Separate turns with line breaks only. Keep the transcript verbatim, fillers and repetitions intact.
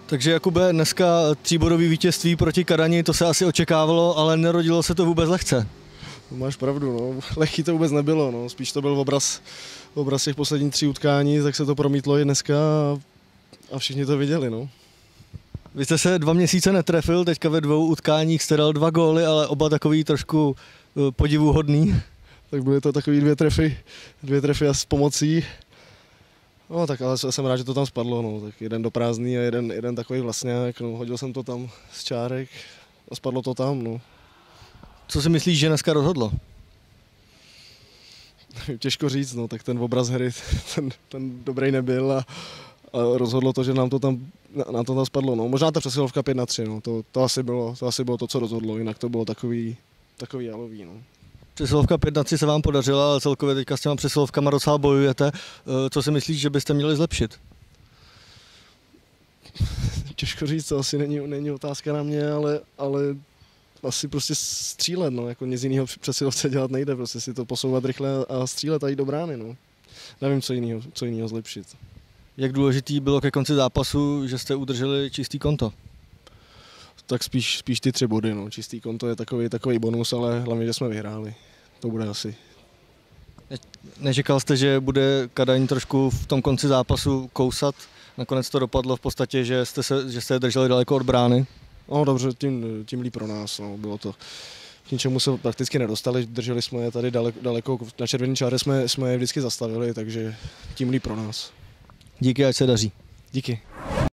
Takže Jakube, dneska tříbodový vítězství proti Kadani, to se asi očekávalo, ale nerodilo se to vůbec lehce.
Máš pravdu, no. Lehký to vůbec nebylo, no. Spíš to byl obraz, obraz těch posledních tří utkání, tak se to promítlo i dneska a, a všichni to viděli, no.
Vy jste se dva měsíce netrefil, teďka ve dvou utkáních jste dal dva góly, ale oba takový trošku podivuhodný.
Tak byly to takový dvě trefy, dvě trefy a s pomocí. No tak ale jsem rád, že to tam spadlo, no. Tak jeden do prázdný a jeden, jeden takový vlastňák, no. Hodil jsem to tam z čárek a spadlo to tam, no.
Co si myslíš, že dneska rozhodlo?
Těžko říct, no, tak ten obraz hry, ten, ten dobrý nebyl a, a rozhodlo to, že nám to tam, nám to tam spadlo, no. Možná ta přesilovka pět na tři, no, to, to, asi bylo, to asi bylo to, co rozhodlo, jinak to bylo takový, takový jalový, no.
Přesilovka pět na tři se vám podařila, ale celkově teďka s těma přesilovkama docela bojujete. Co si myslíš, že byste měli zlepšit?
Těžko říct, to asi není, není otázka na mě, ale, ale asi prostě střílet, no, jako nic jiného přesilovce dělat nejde, prostě si to posouvat rychle a střílet a jít do brány, no. Nevím, co jiného, co jiného zlepšit.
Jak důležitý bylo ke konci zápasu, že jste udrželi čistý konto?
Tak spíš, spíš ty tři body, no. Čistý konto je takový, takový bonus, ale hlavně, že jsme vyhráli. To bude asi.
Ne, nečekal jste, že bude Kadaň trošku v tom konci zápasu kousat? Nakonec to dopadlo v podstatě, že jste se, že jste drželi daleko od brány?
No dobře, tím, tím líp pro nás, no. Bylo to. K ničemu se prakticky nedostali, drželi jsme je tady daleko, daleko na červené čáře jsme, jsme je vždycky zastavili, takže tím líp pro nás.
Díky, ať se daří.
Díky.